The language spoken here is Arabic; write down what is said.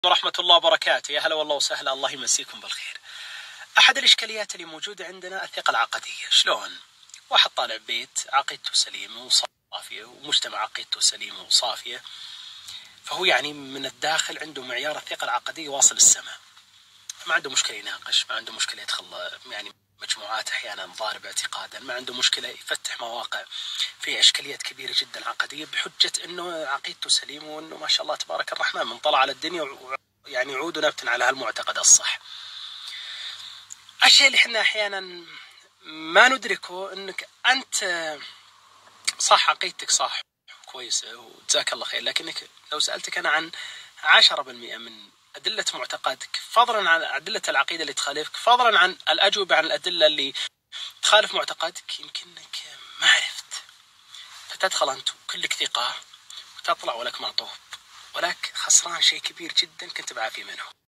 ورحمة الله وبركاته. يا هلا والله وسهلا، الله يمسيكم بالخير. أحد الإشكاليات اللي موجودة عندنا الثقة العقدية. شلون؟ واحد طالع بيت عقيدته سليمة وصافية، ومجتمع عقيدته سليمة وصافية، فهو يعني من الداخل عنده معيار الثقة العقدية واصل السماء، ما عنده مشكلة يناقش، ما عنده مشكلة يدخل يعني مجموعات أحيانا ضاربة اعتقادا، ما عنده مشكلة يفتح مواقع في إشكاليات كبيرة جدا عقدية بحجة أنه عقيدته سليمة وأنه ما شاء الله تبارك الرحمن من طلع على الدنيا يعني عود ونبت على هالمعتقد الصح. الشيء اللي احنا أحيانا ما ندركه أنك أنت صح عقيدتك صح كويسة وجزاك الله خير، لكنك لو سألتك أنا عن 10% من أدلة معتقدك، فضلا عن أدلة العقيدة اللي تخالفك، فضلا عن الأجوبة عن الأدلة اللي تخالف معتقدك، يمكنك ما عرفت، فتدخل أنت كلك ثقة وتطلع ولك معطوب، ولك خسران شيء كبير جدا كنت بعافي منه.